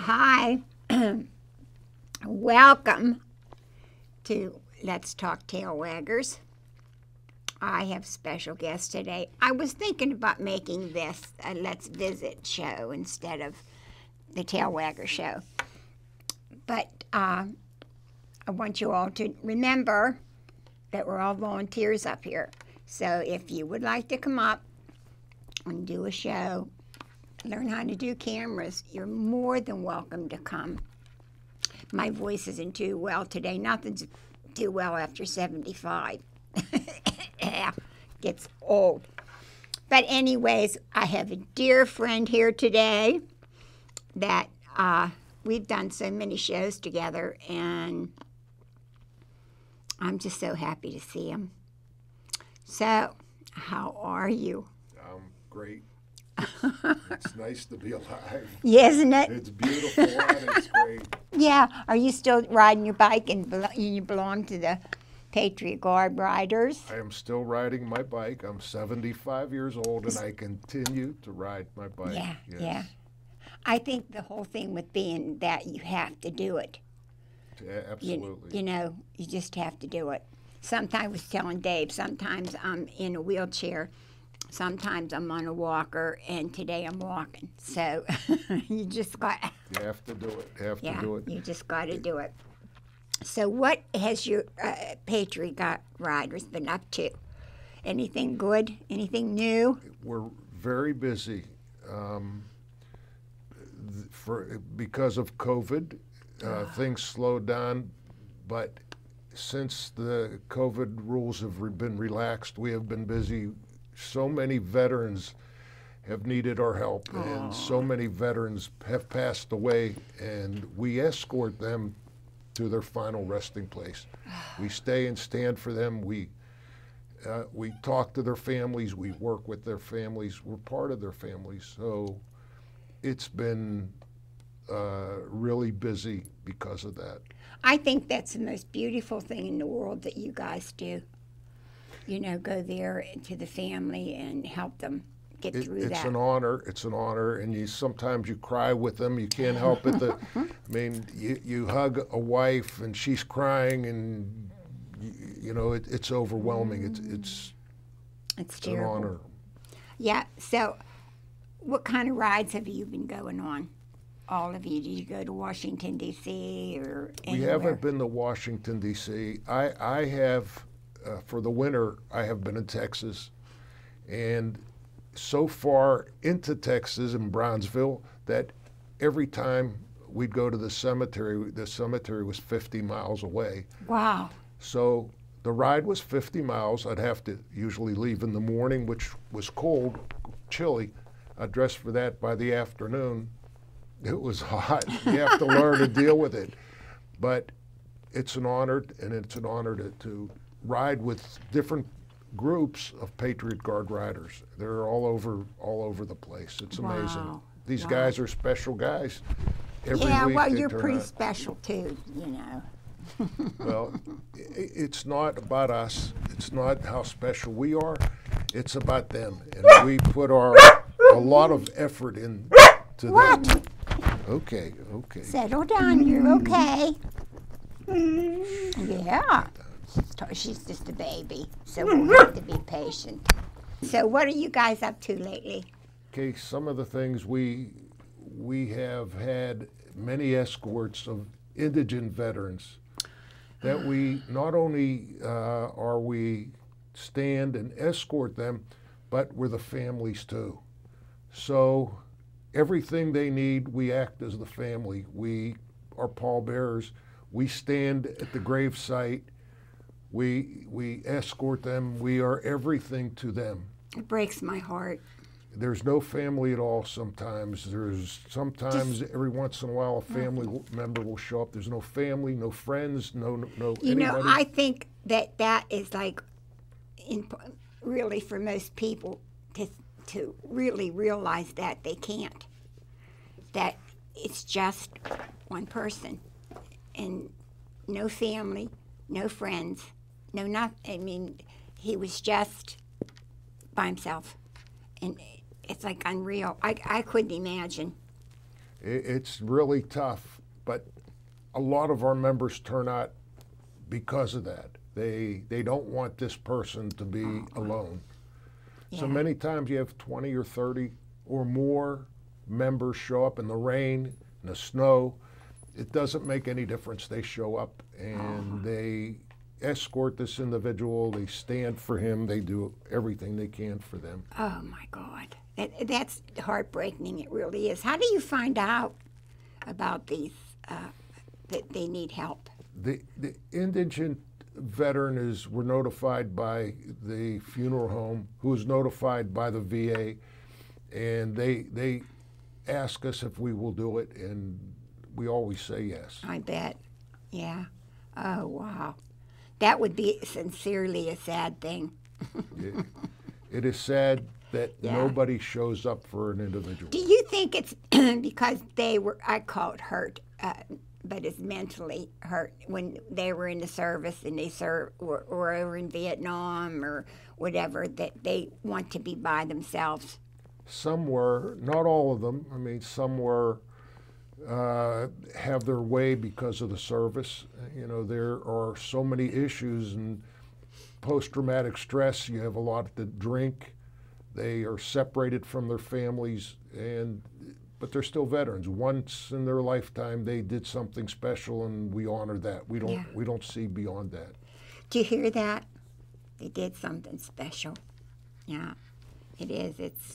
Hi, welcome to Let's Talk Tailwaggers. I have special guests today. I was thinking about making this a Let's Visit show instead of the Tailwagger show. But I want you all to remember that we're all volunteers up here. So if you would like to come up and do a show, learn how to do cameras, you're more than welcome to come. My voice isn't too well today. Nothing's too well after 75. Gets old. But anyways, I have a dear friend here today that we've done so many shows together, and I'm just so happy to see him. So, how are you? I'm great. It's nice to be alive. Yeah, isn't it? It's beautiful and it's great. Yeah. Are you still riding your bike and you belong to the Patriot Guard Riders? I am still riding my bike. I'm 75 years old and I continue to ride my bike. Yeah, yes. yeah. I think the whole thing with being that you have to do it. Yeah, absolutely. You know, you just have to do it. Sometimes I was telling Dave, sometimes I'm in a wheelchair. Sometimes I'm on a walker, and today I'm walking. So you just got... You have to do it. You have to do it. You just got to do it. So what has your Patriot Guard Riders been up to? Anything good? Anything new? We're very busy. Because of COVID, things slowed down, but since the COVID rules have been relaxed, we have been busy. So many veterans have needed our help, and so many veterans have passed away, and we escort them to their final resting place. We stay and stand for them. We talk to their families. We work with their families. We're part of their families. So it's been really busy because of that. I think that's the most beautiful thing in the world that you guys do. You know, go there to the family and help them get through that. It's an honor. It's an honor, and sometimes you cry with them. You can't help it. I mean, you hug a wife and she's crying, and you know it's overwhelming. It's an honor. Yeah. So, what kind of rides have you been going on? All of you? Did you go to Washington D.C. or anywhere? We haven't been to Washington D.C. I have. For the winter, I have been in Texas, and so far into Texas and Brownsville that every time we'd go to the cemetery was 50 miles away. Wow. So the ride was 50 miles. I'd have to usually leave in the morning, which was cold, chilly. I'd dress for that. By the afternoon, it was hot. You have to learn to deal with it. But it's an honor, and it's an honor to ride with different groups of Patriot Guard Riders. They're all over the place. It's amazing. Wow. These guys are special guys. Every week well, they you're turn pretty out. special too, you know. Well, it's not about us. It's not how special we are. It's about them, and we put a lot of effort into them. Okay. Settle down. You're okay. Yeah. She's just a baby, so we'll have to be patient. So what are you guys up to lately? Okay, some of the things we have had many escorts of indigent veterans that we not only are we stand and escort them, but we're the families too. So everything they need, we act as the family. We are pallbearers. We stand at the grave site. We escort them. We are everything to them. It breaks my heart. There's no family at all sometimes. Every once in a while a family member will show up. There's no family, no friends, no anybody. You know, I think that is like, really for most people to really realize that they can't. That it's just one person and no family, no friends, no nothing. I mean, he was just by himself, and it's like unreal. I couldn't imagine. It's really tough, but a lot of our members turn out because of that. They don't want this person to be alone. Yeah. So many times you have 20 or 30 or more members show up in the rain, in the snow. It doesn't make any difference. They show up and they escort this individual. They stand for him. They do everything they can for them. Oh my God, that's heartbreaking. It really is. How do you find out about these that they need help? The indigent veteran we're notified by the funeral home, who is notified by the VA, and they ask us if we will do it, and we always say yes. I bet. Yeah. Oh, wow. That would be sincerely a sad thing. It is sad that Yeah. nobody shows up for an individual. Do you think it's because they were, I call it hurt, but it's mentally hurt when they were in the service and they or over in Vietnam or whatever, that they want to be by themselves? Some were, not all of them. I mean, some were have their way because of the service. You know, there are so many issues, and post-traumatic stress, you have a lot to drink. They are separated from their families, but they're still veterans. Once in their lifetime, they did something special, and we honor that. We don't see beyond that. Do you hear that? They did something special. Yeah, it is. It's.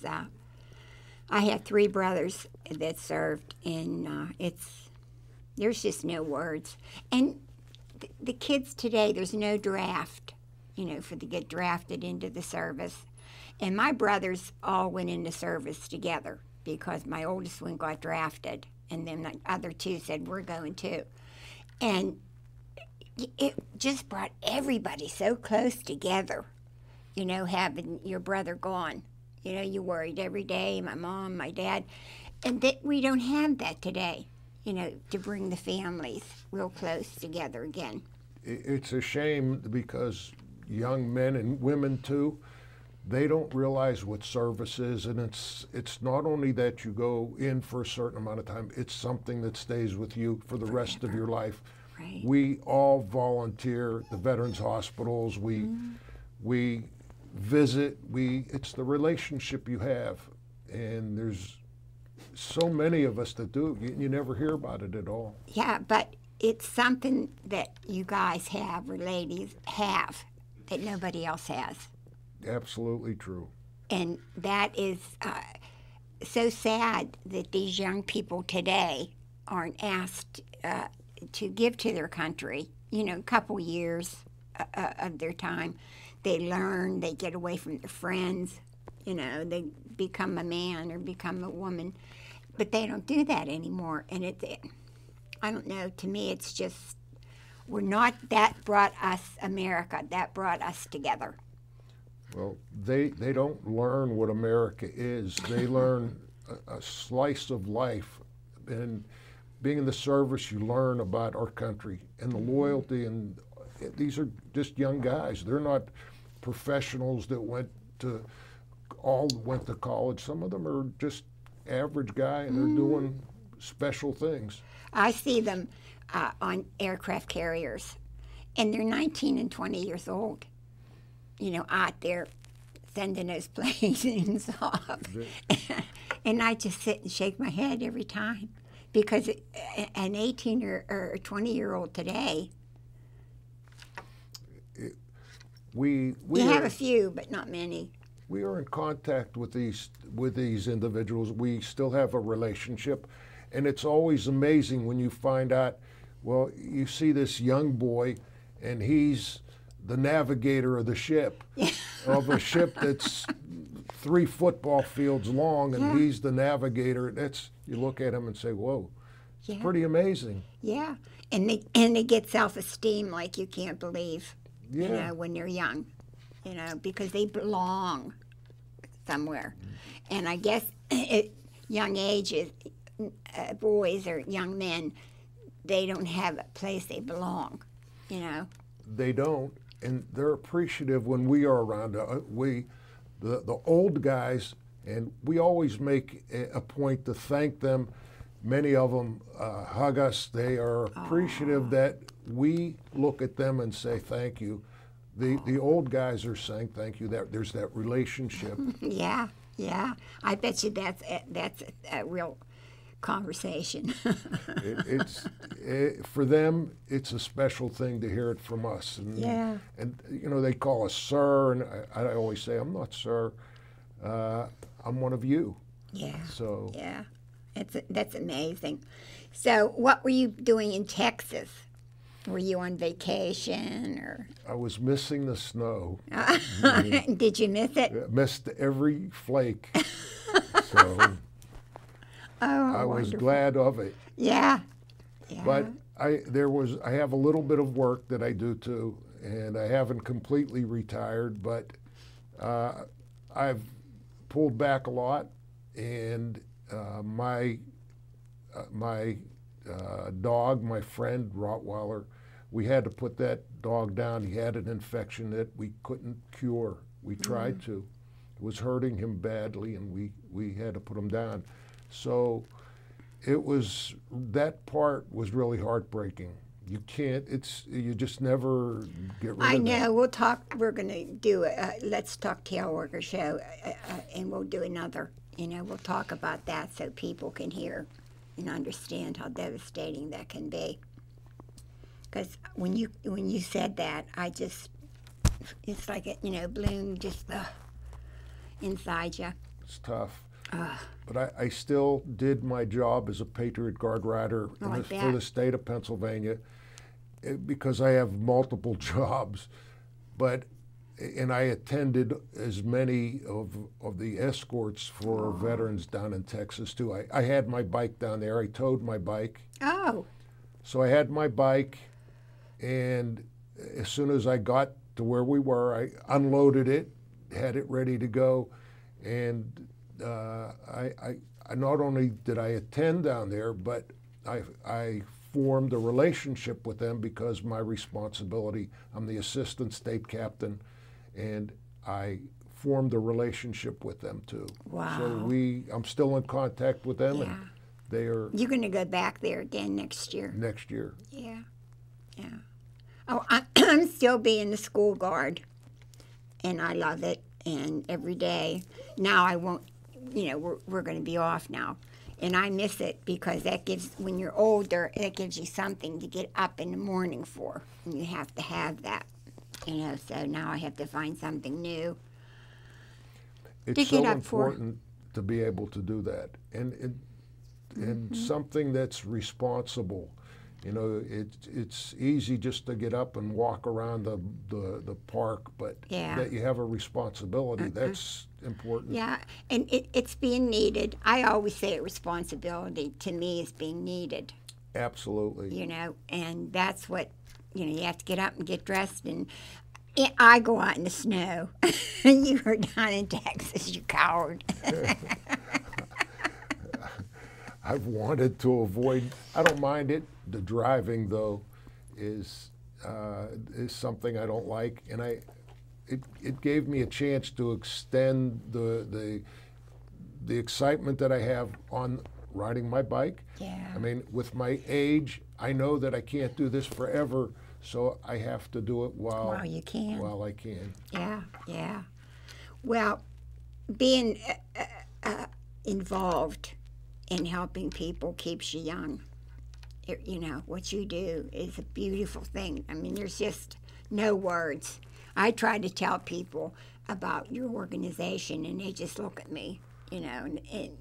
I have 3 brothers that served, and there's just no words. And the kids today, there's no draft, for to get drafted into the service. And my brothers all went into service together because my oldest one got drafted, and then the other 2 said, we're going too. And it just brought everybody so close together, having your brother gone. You worried every day, my mom, my dad, and that we don't have that today, to bring the families real close together again. It's a shame because young men and women too, they don't realize what service is, and it's not only that you go in for a certain amount of time, it's something that stays with you for the rest of your life. Right. We all volunteer, the veterans hospitals, we visit, it's the relationship you have, and there's so many of us that do it. You never hear about it at all. Yeah, but it's something that you guys have, or ladies have, that nobody else has. Absolutely true. And that is so sad that these young people today aren't asked to give to their country, a couple years of their time. They learn, they get away from their friends, they become a man or become a woman. But they don't do that anymore. And I don't know, to me it's just, that brought us America, that brought us together. Well, they don't learn what America is. They learn a slice of life. And being in the service, you learn about our country and the loyalty. And these are just young guys. They're not professionals that went to college. Some of them are just average guy, and they're doing special things. I see them on aircraft carriers, and they're 19 and 20 years old, out there sending those planes off. And I just sit and shake my head every time, because an 18 or 20-year-old today, we have a few, but not many. We are in contact with these individuals. We still have a relationship, and it's always amazing when you find out, well, you see this young boy, and he's the navigator of the ship, of a ship that's 3 football fields long, and he's the navigator. You look at him and say, whoa, it's pretty amazing. Yeah, and they get self-esteem like you can't believe, when they're young, because they belong somewhere. And I guess at young ages, boys or young men, they don't have a place they belong, They don't, and they're appreciative when we are around. The old guys, and we always make a point to thank them. many of them hug us. They are appreciative that we look at them and say thank you. The old guys are saying thank you. There's that relationship. Yeah, yeah. I bet you that's a real conversation. For them, it's a special thing to hear it from us. And, Yeah. And you know, they call us sir, and I always say, I'm not sir. I'm one of you. Yeah. So Yeah. That's amazing. So, what were you doing in Texas? Were you on vacation or? I was missing the snow. Did you miss it? I missed every flake. So I was wonderful. glad of it. Yeah. Yeah. But I have a little bit of work that I do too, and I haven't completely retired, but I've pulled back a lot, and my dog, my friend Rottweiler, we had to put that dog down. He had an infection that we couldn't cure. We tried to. It was hurting him badly, and we had to put him down. So that part was really heartbreaking. You can't, you just never get rid of it. I know. We're going to do a Let's Talk Tailwaggers show, and we'll do another. We'll talk about that so people can hear and understand how devastating that can be. Because when you said that, it's like it, balloon just inside you. It's tough. But I still did my job as a Patriot Guard Rider for the state of Pennsylvania because I have multiple jobs. And I attended as many of the escorts for veterans down in Texas too. I had my bike down there. I towed my bike. Oh. So I had my bike, and as soon as I got to where we were, I unloaded it, had it ready to go, and I not only did I attend down there, but I formed a relationship with them because my responsibility, I'm the assistant state captain, and I formed a relationship with them too. Wow. So I'm still in contact with them, and they are. You're going to go back there again next year. Next year. Yeah, yeah. Oh, I'm still being the school guard, and I love it. And every day now I won't. We're going to be off now, and I miss it because when you're older, it gives you something to get up in the morning for, and you have to have that. So now I have to find something new. It's so important to be able to do that, and something that's responsible. It's easy just to get up and walk around the park, but that you have a responsibility, that's important. Yeah, and it's being needed. I always say responsibility to me is being needed. Absolutely. And that's what, you have to get up and get dressed. And I go out in the snow. You were down in Texas, you coward. I've wanted to avoid, I don't mind it. The driving, though, is something I don't like. And it gave me a chance to extend the excitement that I have on riding my bike. Yeah. I mean, with my age, I know that I can't do this forever, so I have to do it while you can. While I can. Yeah, yeah. Well, being involved in helping people keeps you young. What you do is a beautiful thing. I mean, there's just no words. I try to tell people about your organization, and they just look at me, and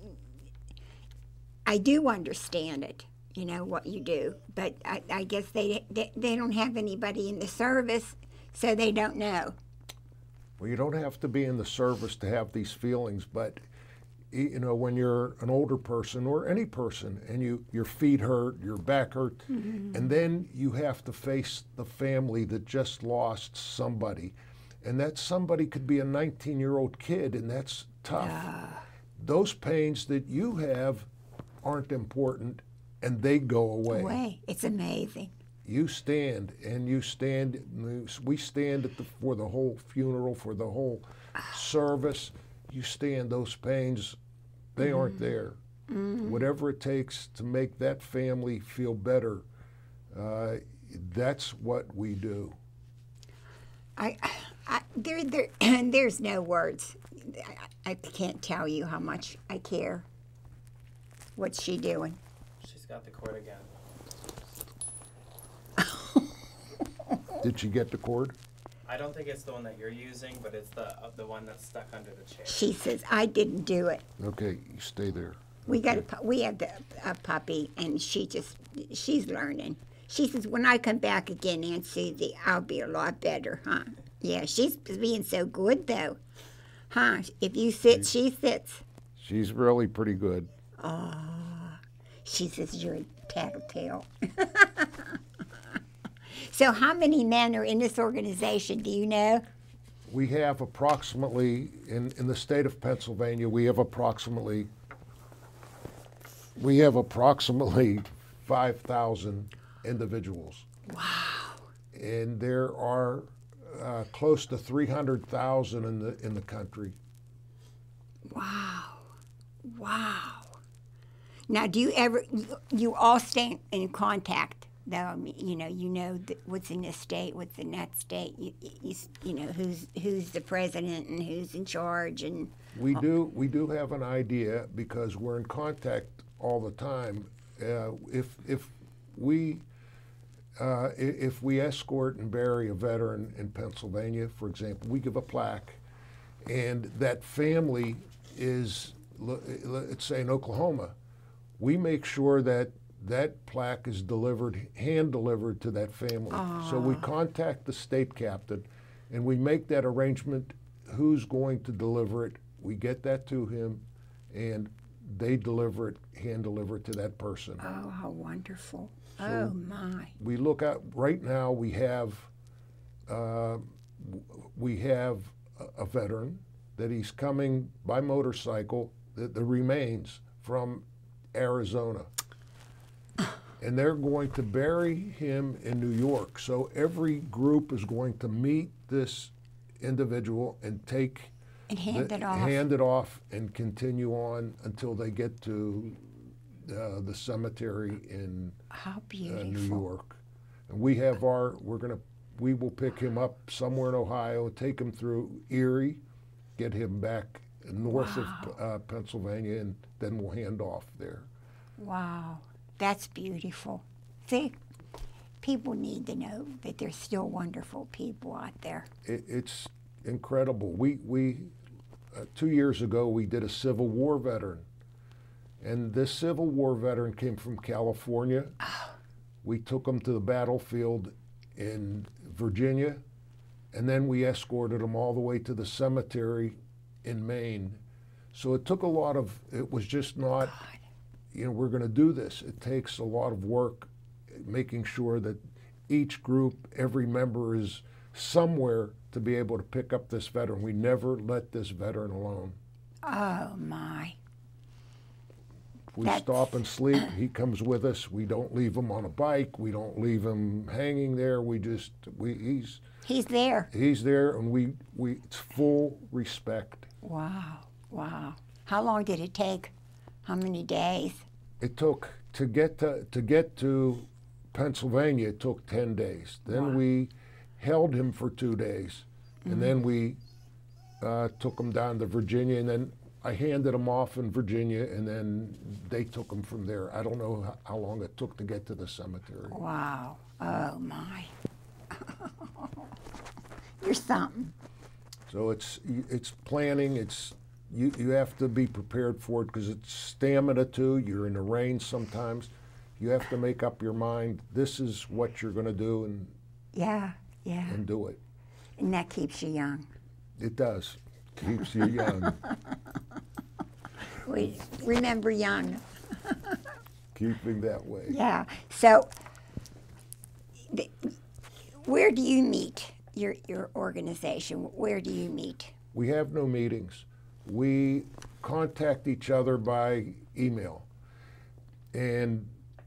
I do understand it, what you do, but I guess they don't have anybody in the service, so they don't know. Well, you don't have to be in the service to have these feelings, but when you're an older person or any person and your feet hurt, your back hurt, and then you have to face the family that just lost somebody, and that somebody could be a 19-year-old kid, and that's tough. Those pains that you have aren't important, and they go away. It's amazing. You stand, and we stand for the whole funeral, for the whole service. You stand, those pains, they aren't there. whatever it takes to make that family feel better, that's what we do. There's no words. I can't tell you how much I care. What's she doing? She's got the cord again. Did she get the cord? I don't think it's the one that you're using, but it's the one that's stuck under the chair. She says, I didn't do it. Okay, you stay there. We have a puppy, and she's learning. She says, when I come back again, Aunt Suzy, I'll be a lot better, huh? Yeah, she's being so good, though. Huh? If you sit, she sits. She's really pretty good. Oh, she says you're a tattletale. So how many men are in this organization, do you know? We have approximately, in the state of Pennsylvania, we have approximately 5,000 individuals. Wow. And there are close to 300,000 in the country. Wow. Wow. Now, do you all stay in contact? Though, I mean, you know what's in this state, what's in that state. You know who's the president and who's in charge, and we do have an idea because we're in contact all the time. If we escort and bury a veteran in Pennsylvania, for example, we give a plaque, and that family is, let's say in Oklahoma, we make sure that plaque is hand delivered to that family. Aww. So we contact the state captain and we make that arrangement, who's going to deliver it. We get that to him and they hand deliver it to that person. Oh, how wonderful. So oh, my. We look at, right now we have a veteran that he's coming by motorcycle, the remains from Arizona. And they're going to bury him in New York. So every group is going to meet this individual and hand it off and continue on until they get to the cemetery in How beautiful. New York. And we have we will pick him up somewhere in Ohio, take him through Erie, get him back north of Pennsylvania, and then we'll hand off there. Wow. That's beautiful. See, people need to know that there's still wonderful people out there. It's incredible. We 2 years ago, we did a Civil War veteran. And this Civil War veteran came from California. Oh. We took him to the battlefield in Virginia, and then we escorted him all the way to the cemetery in Maine. So it took it was just not, we're going to do this. It takes a lot of work making sure that each group, every member is somewhere to be able to pick up this veteran. We never let this veteran alone. Oh, my. If we stop and sleep, he comes with us. We don't leave him on a bike. We don't leave him hanging there. He's there. He's there, and it's full respect. Wow, wow. How long did it take? How many days? It took, to get to Pennsylvania, it took 10 days. Then we held him for 2 days, and then we took him down to Virginia, and then I handed him off in Virginia, and then they took him from there. I don't know how long it took to get to the cemetery. Wow. Oh, my. You're something. So it's planning. You have to be prepared for it because it's stamina too. You're in the rain sometimes. You have to make up your mind. This is what you're going to do, and and do it. And that keeps you young. It does. Keeps you young. We remember young. Keeping that way. Yeah. So, where do you meet your organization? Where do you meet? We have no meetings. We contact each other by email. And,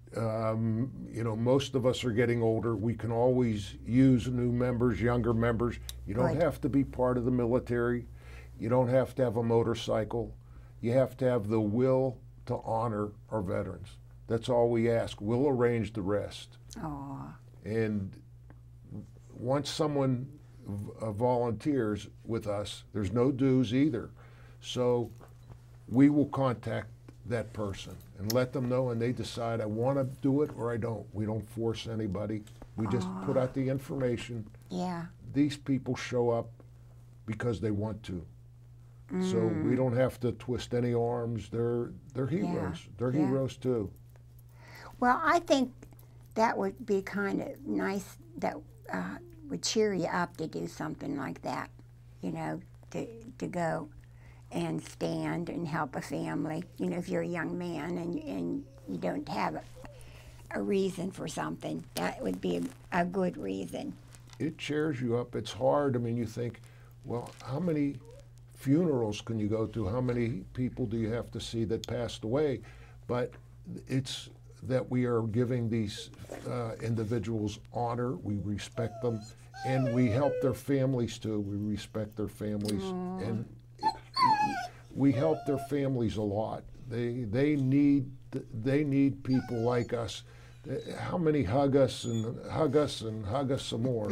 most of us are getting older. We can always use new members, younger members. You don't have to be part of the military. You don't have to have a motorcycle. You have to have the will to honor our veterans. That's all we ask. We'll arrange the rest. Oh, And once someone volunteers with us, there's no dues either. So we will contact that person and let them know, and they decide, I want to do it or I don't. We don't force anybody. We just put out the information. yeah. These people show up because they want to. So we don't have to twist any arms. They're heroes. They're Yeah. heroes too. Well, I think that would be kind of nice, that would cheer you up to do something like that, you know, to go and stand and help a family. You know, if you're a young man and you don't have a reason for something, that would be a good reason. It cheers you up. It's hard. I mean, you think, well, how many funerals can you go to? How many people do you have to see that passed away? But it's that we are giving these individuals honor, we respect them, and we help their families too. We respect their families, and we help their families a lot. They need people like us. How many hug us and hug us and hug us some more?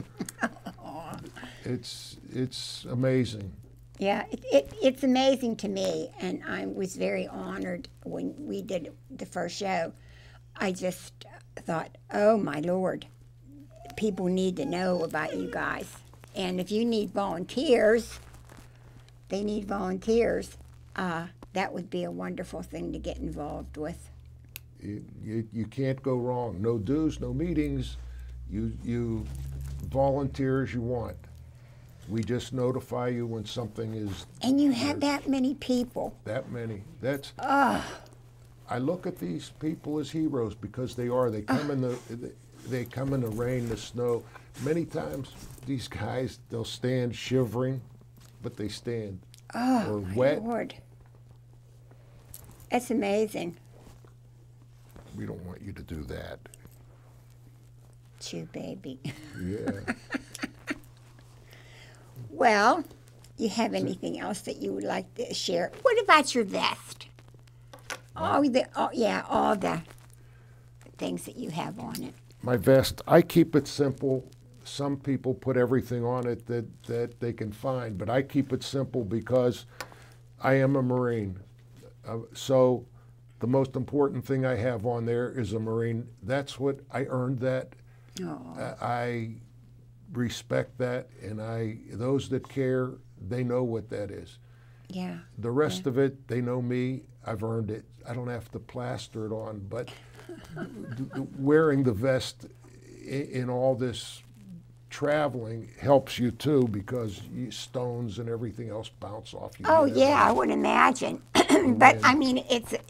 It's amazing. Yeah, it's amazing to me, and I was very honored when we did the first show. I just thought, oh my Lord, people need to know about you guys. And if you need volunteers, they need volunteers. That would be a wonderful thing to get involved with. You can't go wrong. No dues, no meetings. You volunteer as you want. We just notify you when something is. And you have that many people. That many. That's. I look at these people as heroes because they are. They come in the rain, the snow. Many times these guys, they'll stand shivering, but they stand. Oh, or my wet. Lord. That's amazing. We don't want you to do that. Chew, baby. Yeah. Well, you have anything else that you would like to share? What about your vest? All the things that you have on it. My vest, I keep it simple. Some people put everything on it that they can find, but I keep it simple because I am a Marine. So the most important thing I have on there is a Marine. That's what I earned that. I respect that, and those that care, they know what that is. Yeah. The rest of it, they know me. I've earned it. I don't have to plaster it on, but wearing the vest in all this traveling helps you too, because stones and everything else bounce off you. Oh yeah, I would imagine. But I mean,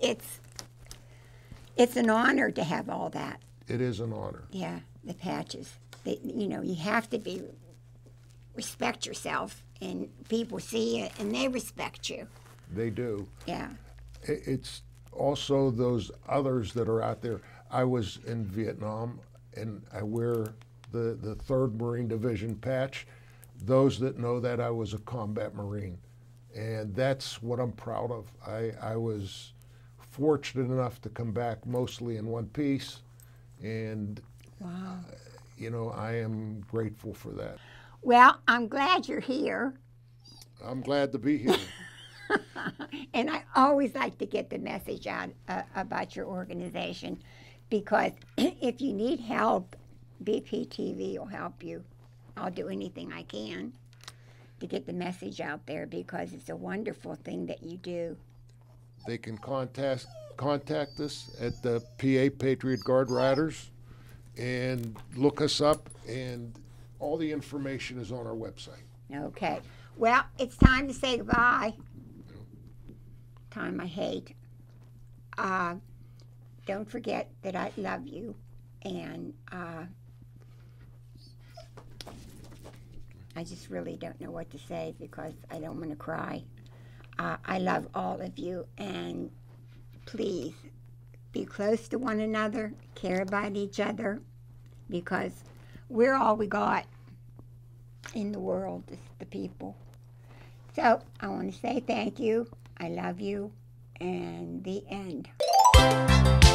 it's an honor to have all that. It is an honor. Yeah, the patches. You have to respect yourself, and people see it and they respect you. They do. Yeah. It's also those others that are out there. I was in Vietnam, and I wear the 3rd Marine Division patch. Those that know that, I was a combat Marine, and that's what I'm proud of. I was fortunate enough to come back mostly in one piece, and Wow. I am grateful for that. Well, I'm glad you're here. I'm glad to be here. And I always like to get the message out about your organization, because if you need help, BPTV will help you. I'll do anything I can to get the message out there, because it's a wonderful thing that you do. They can contact us at the PA Patriot Guard Riders and look us up, and all the information is on our website. Okay. Well, it's time to say goodbye. Time I hate. Don't forget that I love you, and I just really don't know what to say, because I don't want to cry. I love all of you, and please be close to one another, care about each other, because we're all we got in the world, is the people. So I want to say thank you, I love you, and the end. Bye.